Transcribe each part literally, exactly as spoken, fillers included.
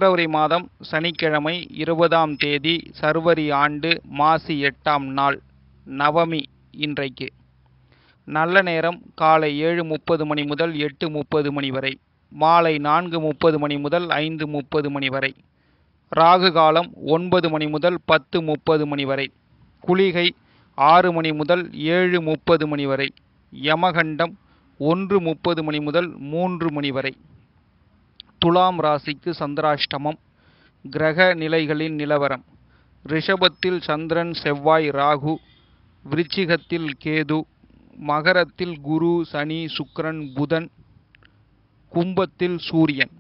பிப்ரவரி மாதம் சனிக்கிழமை இருபதாம் தேதி சர்வரி ஆண்டு மாசி எட்டாம் நாள் நவமி இன்றைக்கு. நல்ல நேரம் காலை ஏழு முப்பது மணி முதல் எட்டு முப்பது மணி வரை, மாலை நான்கு முப்பது மணி முதல் ஐந்து முப்பது மணி வரை. ராகு காலம் ஒன்பது மணி முதல் பத்து முப்பது மணி வரை. குளிகை ஆறு மணி முதல் ஏழு முப்பது மணி வரை. யமகண்டம் ஒன்று முப்பது மணி முதல் மூன்று மணி வரை. துலாம் ராசிக்கு சந்திராஷ்டமம். கிரக நிலைகளின் நிலவரம்: ரிஷபத்தில் சந்திரன் செவ்வாய் ராகு, விருச்சிகத்தில் கேது, மகரத்தில் குரு சனி சுக்கிரன் புதன், கும்பத்தில் சூரியன்.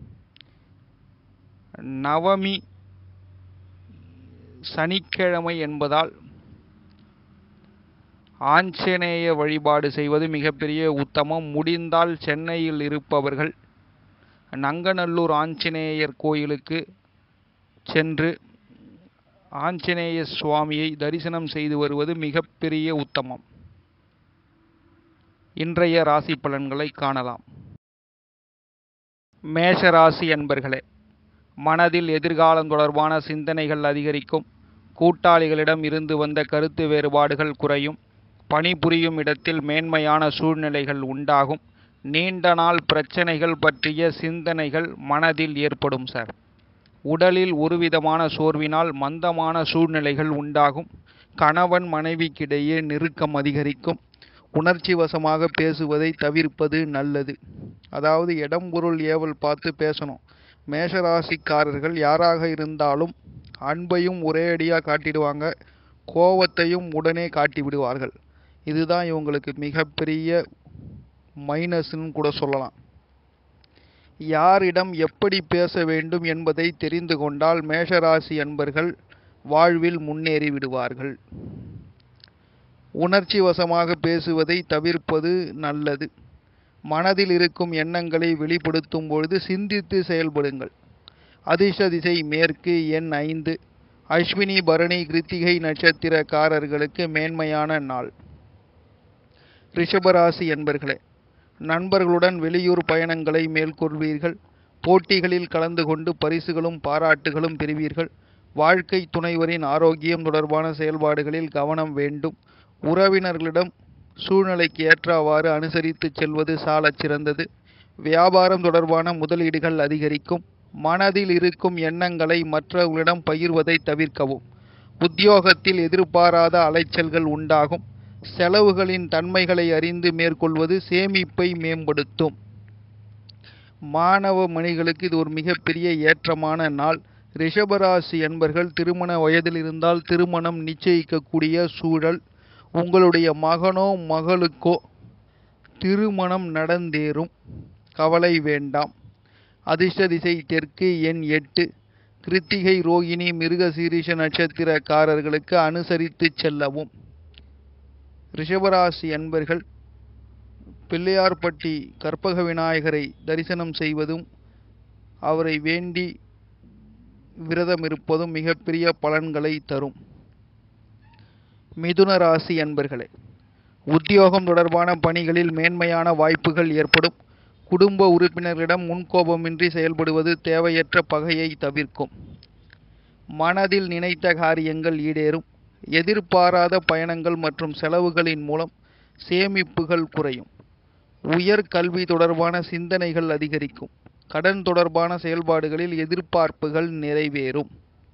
நவமி சனிக்கிழமை என்பதால் ஆஞ்சநேய வழிபாடு செய்வது மிகப்பெரிய உத்தமம். முடிந்தால் சென்னையில் இருப்பவர்கள் நங்கநல்லூர் ஆஞ்சநேயர் கோயிலுக்கு சென்று ஆஞ்சநேய சுவாமியை தரிசனம் செய்து வருவது மிகப்பெரிய உத்தமம். இன்றைய ராசி பலன்களை காணலாம். மேஷ ராசி அன்பர்களே, மனதில் எதிர்காலம் தொடர்பான சிந்தனைகள் அதிகரிக்கும். கூட்டாளிகளிடம் இருந்து வந்த கருத்து வேறுபாடுகள் குறையும். பணிபுரியும் இடத்தில் மேன்மையான சூழ்நிலைகள் உண்டாகும். நீண்ட நாள் பிரச்சனைகள் பற்றிய சிந்தனைகள் மனதில் ஏற்படும் சார். உடலில் ஒருவிதமான சோர்வினால் மந்தமான சூழ்நிலைகள் உண்டாகும். கணவன் மனைவிக்கிடையே நெருக்கம் அதிகரிக்கும். உணர்ச்சி வசமாக பேசுவதை தவிர்ப்பது நல்லது. அதாவது இடம் பொருள் ஏவல் பார்த்து பேசணும். மேஷராசிக்காரர்கள் யாராக இருந்தாலும் அன்பையும் ஒரே அடியாக காட்டிடுவாங்க, கோவத்தையும் உடனே காட்டி விடுவார்கள். இதுதான் இவங்களுக்கு மிகப்பெரிய மைனஸ்ன்னு கூட சொல்லலாம். யாரிடம் எப்படி பேச வேண்டும் என்பதை தெரிந்து கொண்டால் மேஷராசி அன்பர்கள் வாழ்வில் முன்னேறி விடுவார்கள். உணர்ச்சி வசமாக பேசுவதை தவிர்ப்பது நல்லது. மனதில் இருக்கும் எண்ணங்களை வெளிப்படுத்தும் பொழுது சிந்தித்து செயல்படுங்கள். அதிர்ஷ்ட திசை மேற்கு, எண் ஐந்து. அஸ்வினி பரணி கிருத்திகை நட்சத்திரக்காரர்களுக்கு மேன்மையான நாள். ரிஷபராசி என்பர்களே, நண்பர்களுடன் வெளியூர் பயணங்களை மேற்கொள்வீர்கள். போட்டிகளில் கலந்து கொண்டு பரிசுகளும் பாராட்டுகளும் பெறுவீர்கள். வாழ்க்கை துணைவரின் ஆரோக்கியம் தொடர்பான செயல்பாடுகளில் கவனம் வேண்டும். உறவினர்களிடம் சூழ்நிலைக்கு ஏற்றவாறு அனுசரித்து செல்வது சாலச் சிறந்தது. வியாபாரம் தொடர்பான முதலீடுகள் அதிகரிக்கும். மனதில் இருக்கும் எண்ணங்களை மற்றவர்களிடம் பகிர்வதை தவிர்க்கவும். உத்தியோகத்தில் எதிர்பாராத அலைச்சல்கள் உண்டாகும். செலவுகளின் தன்மைகளை அறிந்து மேற்கொள்வது சேமிப்பை மேம்படுத்தும். மாணவ மணிகளுக்கு இது ஒரு மிகப்பெரிய ஏற்றமான நாள். ரிஷபராசி என்பர்கள் திருமண வயதில் இருந்தால் திருமணம் நிச்சயிக்கக்கூடிய சூழல். உங்களுடைய மகனோ மகளுக்கோ திருமணம் நடந்தேறும், கவலை வேண்டாம். அதிர்ஷ்ட திசை தெற்கு, எண் எட்டு. கிருத்திகை ரோகிணி மிருகசீரிஷ நட்சத்திரக்காரர்களுக்கு அனுசரித்து செல்லவும். ரிஷபராசி அன்பர்கள் பிள்ளையார்பட்டி கற்பக விநாயகரை தரிசனம் செய்வதும் அவரை வேண்டி விரதம் இருப்பதும் மிகப்பெரிய பலன்களை தரும். மிதுன ராசி அன்பர்களே, உத்தியோகம் தொடர்பான பணிகளில் மேன்மையான வாய்ப்புகள் ஏற்படும். குடும்ப உறுப்பினர்களிடம் முன்கோபமின்றி செயல்படுவது தேவையற்ற பகையை தவிர்க்கும். மனதில் நினைத்த காரியங்கள் ஈடேறும். எதிர்பாராத பயணங்கள் மற்றும் செலவுகளின் மூலம் சேமிப்புகள் குறையும். உயர் கல்வி தொடர்பான சிந்தனைகள் அதிகரிக்கும். கடன் தொடர்பான செயல்பாடுகளில் எதிர்பார்ப்புகள் நிறைவேறும்.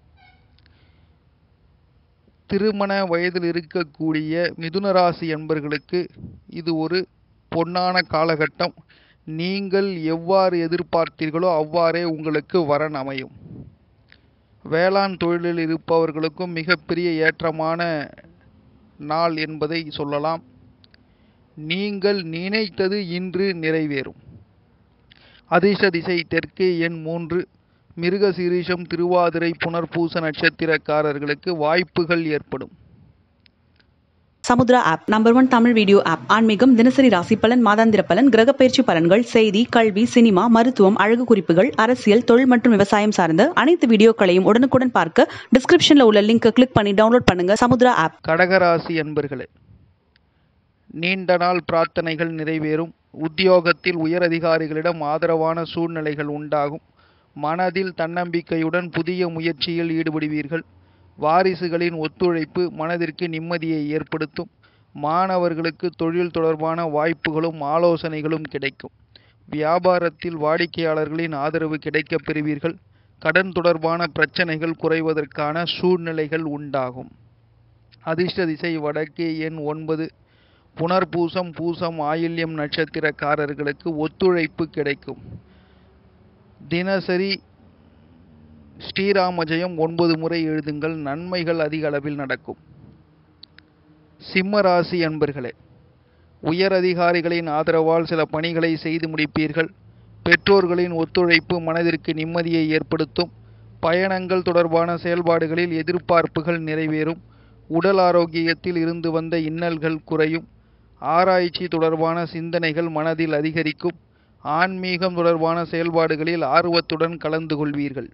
திருமண வயதில் இருக்கக்கூடிய மிதுனராசி என்பர்களுக்கு இது ஒரு பொன்னான காலகட்டம். நீங்கள் எவ்வாறு எதிர்பார்த்தீர்களோ அவ்வாறே உங்களுக்கு வரன் அமையும். வேளாண் தொழிலில் இருப்பவர்களுக்கும் மிகப்பெரிய ஏற்றமான நாள் என்பதை சொல்லலாம். நீங்கள் நினைத்தது இன்று நிறைவேறும். அதிர்ஷ்ட திசை தெற்கு, எண் மூன்று. மிருகசீரிஷம் திருவாதிரை புனர்பூச நட்சத்திரக்காரர்களுக்கு வாய்ப்புகள் ஏற்படும். Samudra app number one Tamil video app. ஆன்மீகம், தினசரி ராசி பலன், மாதாந்திர பலன், கிரக பயிற்சி பலன்கள், செய்தி, கல்வி, சினிமா, மருத்துவம், அழகு குறிப்புகள், அரசியல், தொழில் மற்றும் விவசாயம் சார்ந்த அனைத்து வீடியோக்களையும் உடனுக்குடன் பார்க்க டிஸ்கிரிப்ஷன்ல உள்ள லிங்கை கிளிக் பண்ணி டவுன்லோட் பண்ணுங்க சமுத்ரா ஆப். கடகராசி அன்பர்களே, நீண்ட நாள் பிரார்த்தனைகள் நிறைவேறும். உத்தியோகத்தில் உயர் அதிகாரிகளிடம் ஆதரவான சூழ்நிலைகள் உண்டாகும். மனதில் தன்னம்பிக்கையுடன் புதிய முயற்சியில் ஈடுபடுவீர்கள். வாரிசுகளின் ஒத்துழைப்பு மனதிற்கு நிம்மதியை ஏற்படுத்தும். மாணவர்களுக்கு தொழில் தொடர்பான வாய்ப்புகளும் ஆலோசனைகளும் கிடைக்கும். வியாபாரத்தில் வாடிக்கையாளர்களின் ஆதரவு கிடைக்கப் பெறுவீர்கள். கடன் தொடர்பான பிரச்சனைகள் குறைவதற்கான சூழ்நிலைகள் உண்டாகும். அதிர்ஷ்ட திசை வடக்கு, எண் ஒன்பது. புனர்பூசம், பூசம், ஆயில்யம் நட்சத்திரக்காரர்களுக்கு ஒத்துழைப்பு கிடைக்கும். தினசரி ஸ்ரீராம ஜெயம் ஒன்பது முறை எழுதுங்கள். நன்மைகள் அதிக அளவில் நடக்கும். சிம்ம ராசி அன்பர்களே, உயர் அதிகாரிகளின் ஆதரவால் சில பணிகளை செய்து முடிப்பீர்கள். பெற்றோர்களின் ஒத்துழைப்பு மனதிற்கு நிம்மதியை ஏற்படுத்தும். பயணங்கள் தொடர்பான செயல்பாடுகளில் எதிர்பார்ப்புகள் நிறைவேறும். உடல் ஆரோக்கியத்தில் இருந்து வந்த இன்னல்கள் குறையும். ஆராய்ச்சி தொடர்பான சிந்தனைகள் மனதில் அதிகரிக்கும். ஆன்மீகம் தொடர்பான செயல்பாடுகளில் ஆர்வத்துடன் கலந்து கொள்வீர்கள்.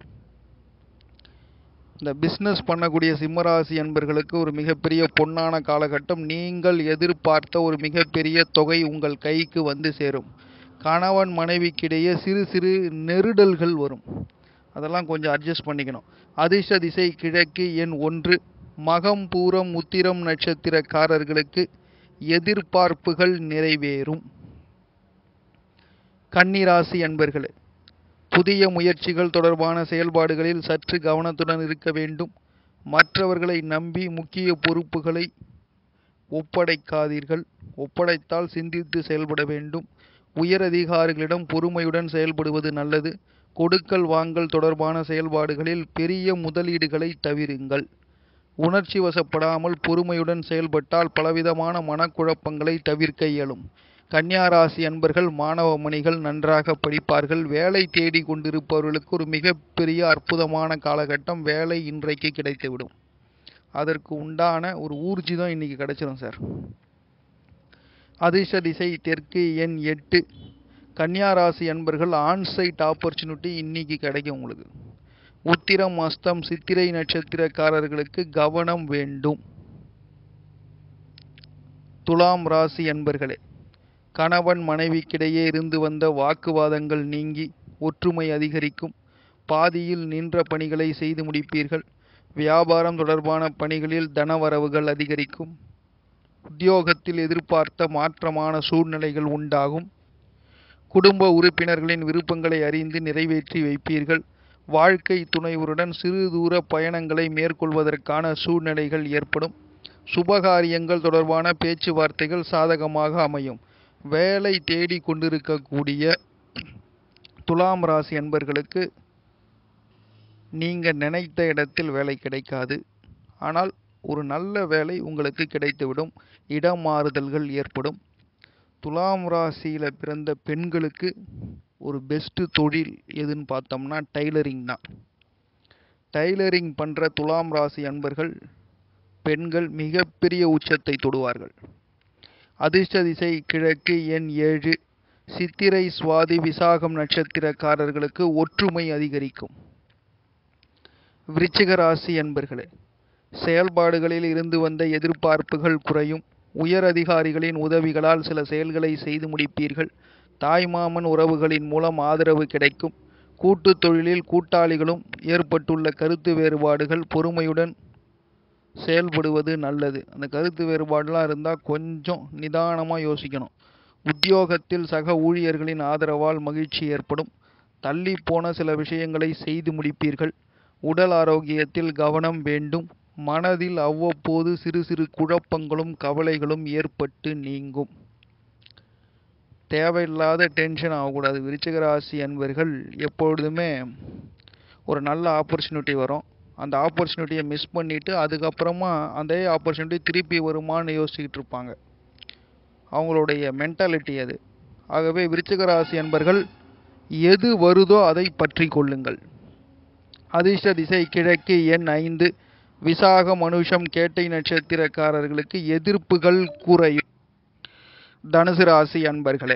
இந்த பிஸ்னஸ் பண்ணக்கூடிய சிம்மராசி அன்பர்களுக்கு ஒரு மிகப்பெரிய பொன்னான காலகட்டம். நீங்கள் எதிர்பார்த்த ஒரு மிகப்பெரிய தொகை உங்கள் கைக்கு வந்து சேரும். கணவன் மனைவிக்கிடையே சிறு சிறு நெருடல்கள் வரும், அதெல்லாம் கொஞ்சம் அட்ஜஸ்ட் பண்ணிக்கணும். அதிர்ஷ்ட திசை கிழக்கு, எண் ஒன்று. மகம், பூரம், உத்திரம் நட்சத்திரக்காரர்களுக்கு எதிர்பார்ப்புகள் நிறைவேறும். கன்னிராசி அன்பர்களே, புதிய முயற்சிகள் தொடர்பான செயல்பாடுகளில் சற்று கவனத்துடன் இருக்க வேண்டும். மற்றவர்களை நம்பி முக்கிய பொறுப்புகளை ஒப்படைக்காதீர்கள். ஒப்படைத்தால் சிந்தித்து செயல்பட வேண்டும். உயர் அதிகாரிகளிடம் பொறுமையுடன் செயல்படுவது நல்லது. கொடுக்கல் வாங்கல் தொடர்பான செயல்பாடுகளில் பெரிய முதலீடுகளை தவிருங்கள். உணர்ச்சி வசப்படாமல் பொறுமையுடன் செயல்பட்டால் பலவிதமான மனக்குழப்பங்களை தவிர்க்க இயலும். கன்னியாராசி அன்பர்கள், மாணவ மணிகள் நன்றாக படிப்பார்கள். வேலை தேடி கொண்டிருப்பவர்களுக்கு ஒரு மிகப்பெரிய அற்புதமான காலகட்டம். வேலை இன்றைக்கு கிடைத்துவிடும். அதற்கு உண்டான ஒரு ஊர்ஜிதம் இன்னைக்கு கிடைச்சிடும் சார். அதிர்ஷ்ட திசை தெற்கு, எண் எட்டு. கன்னியாராசி அன்பர்கள், ஆன்சைட் ஆப்பர்ச்சுனிட்டி இன்னைக்கு கிடைக்கும் உங்களுக்கு. உத்திரம், அஸ்தம், சித்திரை நட்சத்திரக்காரர்களுக்கு கவனம் வேண்டும். துலாம் ராசி அன்பர்களே, கணவன் மனைவிக்கிடையே இருந்து வந்த வாக்குவாதங்கள் நீங்கி ஒற்றுமை அதிகரிக்கும். பாதியில் நின்ற பணிகளை செய்து முடிப்பீர்கள். வியாபாரம் தொடர்பான பணிகளில் தனவரவுகள் அதிகரிக்கும். உத்தியோகத்தில் எதிர்பார்த்த மாற்றமான சூழ்நிலைகள் உண்டாகும். குடும்ப உறுப்பினர்களின் விருப்பங்களை அறிந்து நிறைவேற்றி வைப்பீர்கள். வாழ்க்கை துணைவருடன் சிறு தூர பயணங்களை மேற்கொள்வதற்கான சூழ்நிலைகள் ஏற்படும். சுபகாரியங்கள் தொடர்பான பேச்சுவார்த்தைகள் சாதகமாக அமையும். வேலை தேடி கொண்டிருக்கக்கூடிய துலாம் ராசி அன்பர்களுக்கு நீங்கள் நினைத்த இடத்தில் வேலை கிடைக்காது. ஆனால் ஒரு நல்ல வேலை உங்களுக்கு கிடைத்துவிடும். இடம் மாறுதல்கள் ஏற்படும். துலாம் ராசியில் பிறந்த பெண்களுக்கு ஒரு பெஸ்ட்டு தொழில் எதுன்னு பார்த்தோம்னா டைலரிங் தான். டைலரிங் பண்ணுற துலாம் ராசி அன்பர்கள் பெண்கள் மிகப்பெரிய உச்சத்தை தொடுவார்கள். அதிர்ஷ்ட திசை கிழக்கு, எண் ஏழு. சித்திரை, சுவாதி, விசாகம் நட்சத்திரக்காரர்களுக்கு ஒற்றுமை அதிகரிக்கும். விருச்சிக ராசி அன்பர்களே, செயல்பாடுகளில் இருந்து வந்த எதிர்பார்ப்புகள் குறையும். உயர் அதிகாரிகளின் உதவிகளால் சில செயல்களை செய்து முடிப்பீர்கள். தாய்மாமன் உறவுகளின் மூலம் ஆதரவு கிடைக்கும். கூட்டு தொழிலில் கூட்டாளிகளும் ஏற்பட்டுள்ள கருத்து வேறுபாடுகள் பொறுமையுடன் செயல்படுவது நல்லது. அந்த கருத்து வேறுபாடுலாம் இருந்தால் கொஞ்சம் நிதானமாக யோசிக்கணும். உத்தியோகத்தில் சக ஊழியர்களின் ஆதரவால் மகிழ்ச்சி ஏற்படும். தள்ளி போன சில விஷயங்களை செய்து முடிப்பீர்கள். உடல் ஆரோக்கியத்தில் கவனம் வேண்டும். மனதில் அவ்வப்போது சிறு சிறு குழப்பங்களும் கவலைகளும் ஏற்பட்டு நீங்கும். தேவையில்லாத டென்ஷன் ஆகக்கூடாது. விருச்சிக ராசி அன்பர்கள் எப்பொழுதுமே ஒரு நல்ல ஆப்பர்ச்சுனிட்டி வரும். அந்த ஆப்பர்ச்சுனிட்டியை மிஸ் பண்ணிவிட்டு அதுக்கப்புறமா அந்த ஆப்பர்ச்சுனிட்டி திருப்பி வருமானு யோசிச்சுக்கிட்டு இருப்பாங்க. அவங்களுடைய மென்டாலிட்டி அது. ஆகவே விருச்சிக ராசி அன்பர்கள் எது வருதோ அதை பற்றி கொள்ளுங்கள். அதிர்ஷ்ட திசை கிழக்கு, எண் ஐந்து. விசாக, மனுஷம், கேட்டை நட்சத்திரக்காரர்களுக்கு எதிர்ப்புகள் குறையும். தனுசு ராசி அன்பர்களே,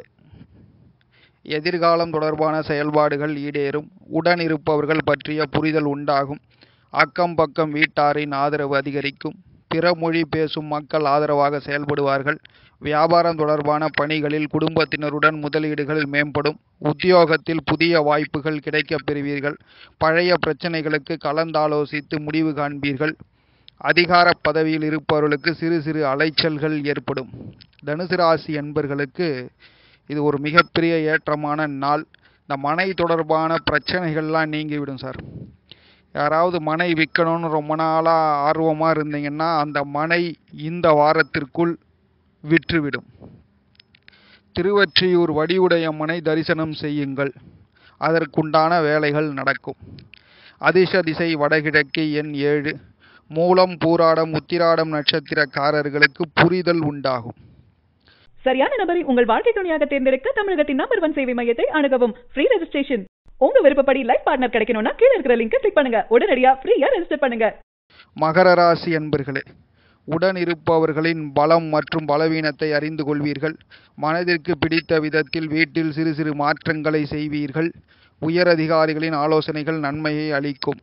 எதிர்காலம் தொடர்பான செயல்பாடுகள் ஈடேறும். உடன் இருப்பவர்கள் பற்றிய புரிதல் உண்டாகும். அக்கம் பக்கம் வீட்டாரின் ஆதரவு அதிகரிக்கும். பிற மொழி பேசும் மக்கள் ஆதரவாக செயல்படுவார்கள். வியாபாரம் தொடர்பான பணிகளில் குடும்பத்தினருடன் முதலீடுகள் மேம்படும். உத்தியோகத்தில் புதிய வாய்ப்புகள் கிடைக்கப் பெறுவீர்கள். பழைய பிரச்சனைகளுக்கு கலந்தாலோசித்து முடிவு காண்பீர்கள். அதிகார பதவியில் இருப்பவர்களுக்கு சிறு சிறு அலைச்சல்கள் ஏற்படும். தனுசு ராசி என்பர்களுக்கு இது ஒரு மிகப்பெரிய ஏற்றமான நாள். இந்த மனை தொடர்பான பிரச்சனைகள்லாம் நீங்கிவிடும் சார். யாராவது மனை விற்கணும்னு ரொம்ப நாளாக ஆர்வமாக இருந்தீங்கன்னா அந்த மனை இந்த வாரத்திற்குள் விற்றுவிடும். திருவொற்றியூர் வடிவுடைய மனை தரிசனம் செய்யுங்கள். அதற்குண்டான வேலைகள் நடக்கும். அதிர்ஷ்ட திசை வடகிழக்கு, எண் ஏழு. மூலம் பூராடம் உத்திராடம் நட்சத்திரக்காரர்களுக்கு புரிதல் உண்டாகும். சரியான நபரை உங்கள் வாழ்க்கை துணையாக தேர்ந்தெடுக்க தமிழகத்தின் நம்பர் ஒன் சேவை மையத்தை அணுகவும். Free registration. உங்க விருப்பப்படி லைஃப் பார்ட்னர் கிடைக்கணும்னா கீழ இருக்கிற லிங்கை கிளிக் பண்ணுங்க. உடனடியா ஃப்ரீயா ரெஜிஸ்டர் பண்ணுங்க. மகர ராசி என்பர்களே, உடன் இருப்பவர்களின் பலம் மற்றும் பலவீனத்தை அறிந்து கொள்வீர்கள். மனதிற்கு பிடித்த விதத்தில் வீட்டில் சிறு சிறு மாற்றங்களை செய்வீர்கள். உயர் அதிகாரிகளின் ஆலோசனைகள் நன்மையை அளிக்கும்.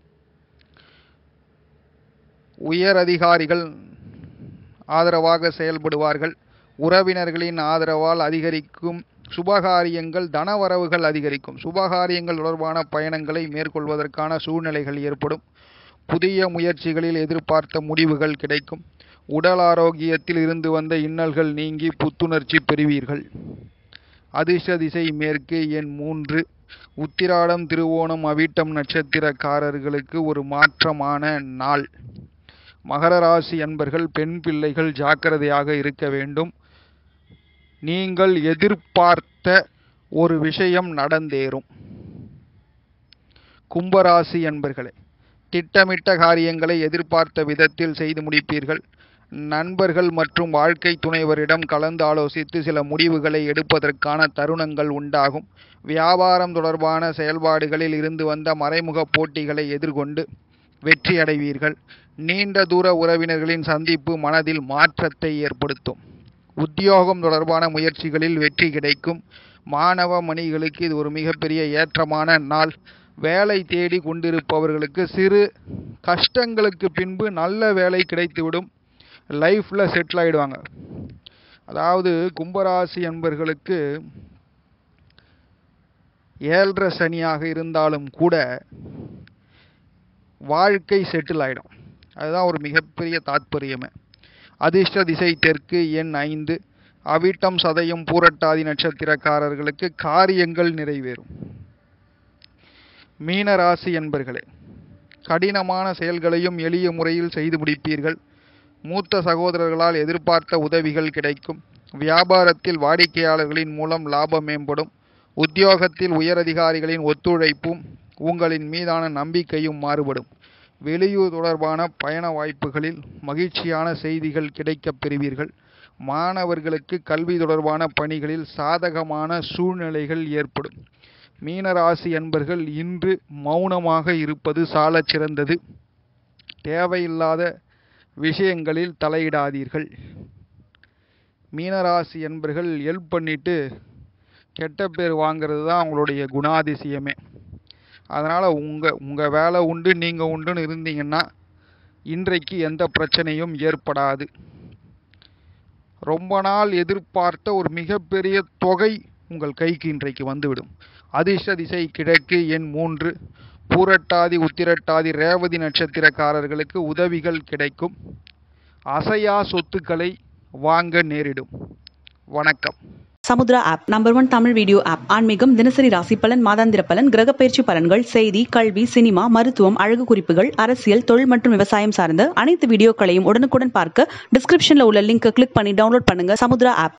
உயர் அதிகாரிகள் ஆதரவாக செயல்படுவார்கள். உறவினர்களின் ஆதரவால் அதிகரிக்கும் சுபகாரியங்கள், தனவரவுகள் அதிகரிக்கும். சுபகாரியங்கள் தொடர்பான பயணங்களை மேற்கொள்வதற்கான சூழ்நிலைகள் ஏற்படும். புதிய முயற்சிகளில் எதிர்பார்த்த முடிவுகள் கிடைக்கும். உடல் ஆரோக்கியத்தில் இருந்து வந்த இன்னல்கள் நீங்கி புத்துணர்ச்சி பெறுவீர்கள். அதிர்ஷ்ட திசை மேற்கு, எண் மூன்று. உத்திராடம் திருவோணம் அவிட்டம் நட்சத்திரக்காரர்களுக்கு ஒரு மாற்றமான நாள். மகர ராசி என்பர்கள் பெண் பிள்ளைகள் ஜாக்கிரதையாக இருக்க வேண்டும். நீங்கள் எதிர்பார்த்த ஒரு விஷயம் நடந்தேறும். கும்பராசி என்பர்களே, திட்டமிட்ட காரியங்களை எதிர்பார்த்த விதத்தில் செய்து முடிப்பீர்கள். நண்பர்கள் மற்றும் வாழ்க்கை துணைவரிடம் கலந்து ஆலோசித்து சில முடிவுகளை எடுப்பதற்கான தருணங்கள் உண்டாகும். வியாபாரம் தொடர்பான செயல்பாடுகளில் இருந்து வந்த மறைமுக போட்டிகளை எதிர்கொண்டு வெற்றி அடைவீர்கள். நீண்ட தூர உறவினர்களின் சந்திப்பு மனதில் மாற்றத்தை ஏற்படுத்தும். உத்தியோகம் தொடர்பான முயற்சிகளில் வெற்றி கிடைக்கும். மாணவ மணிகளுக்கு இது ஒரு மிகப்பெரிய ஏற்றமான நாள். வேலை தேடி கொண்டிருப்பவர்களுக்கு சிறு கஷ்டங்களுக்கு பின்பு நல்ல வேலை கிடைத்துவிடும். லைஃப்பில் செட்டில் ஆகிடுவாங்க. அதாவது கும்பராசி என்பர்களுக்கு ஏழரை சனியாக இருந்தாலும் கூட வாழ்க்கை செட்டில் ஆகிடும். அதுதான் ஒரு மிகப்பெரிய தாத்பரியமே. அதிர்ஷ்ட திசை தெற்கு, எண் ஐந்து. அவிட்டம் சதயம் பூரட்டாதி நட்சத்திரக்காரர்களுக்கு காரியங்கள் நிறைவேறும். மீனராசி என்பர்களே, கடினமான செயல்களையும் எளிய முறையில் செய்து முடிப்பீர்கள். மூத்த சகோதரர்களால் எதிர்பார்த்த உதவிகள் கிடைக்கும். வியாபாரத்தில் வாடிக்கையாளர்களின் மூலம் லாபம் மேம்படும். உத்தியோகத்தில் உயரதிகாரிகளின் ஒத்துழைப்பும் உங்களின் மீதான நம்பிக்கையும் மாறுபடும். வெளியூர் தொடர்பான பயண வாய்ப்புகளில் மகிழ்ச்சியான செய்திகள் கிடைக்கப் பெறுவீர்கள். மாணவர்களுக்கு கல்வி தொடர்பான பணிகளில் சாதகமான சூழ்நிலைகள் ஏற்படும். மீனராசி என்பர்கள் இன்று மௌனமாக இருப்பது சாலச் சிறந்தது. தேவையில்லாத விஷயங்களில் தலையிடாதீர்கள். மீனராசி என்பர்கள் ஹெல்ப் பண்ணிட்டு கெட்ட பேர் வாங்கிறது தான் அவங்களுடைய குணாதிசயமே. அதனால் உங்கள் உங்கள் வேலை உண்டு, நீங்கள் உண்டுன்னு இருந்தீங்கன்னா இன்றைக்கு எந்த பிரச்சனையும் ஏற்படாது. ரொம்ப நாள் எதிர்பார்த்த ஒரு மிகப்பெரிய தொகை உங்கள் கைக்கு இன்றைக்கு வந்துவிடும். அதிர்ஷ்ட திசை கிழக்கு, எண் மூன்று. பூரட்டாதி உத்திரட்டாதி ரேவதி நட்சத்திரக்காரர்களுக்கு உதவிகள் கிடைக்கும். அசையா சொத்துக்களை வாங்க நேரிடும். வணக்கம். Samudra app number one Tamil video app. ஆன்மீகம், தினசரி ராசி பலன், மாதாந்திர பலன், கிரக பயிற்சி பலன்கள், செய்தி, கல்வி, சினிமா, மருத்துவம், அழகு குறிப்புகள், அரசியல், தொழில் மற்றும் விவசாயம் சார்ந்த அனைத்து வீடியோக்களையும் உடனுக்குடன் பார்க்க டிஸ்கிரிப்ஷன்ல உள்ள லிங்கை கிளிக் பண்ணி டவுன்லோட் பண்ணுங்க. சமுத்ரா ஆப்.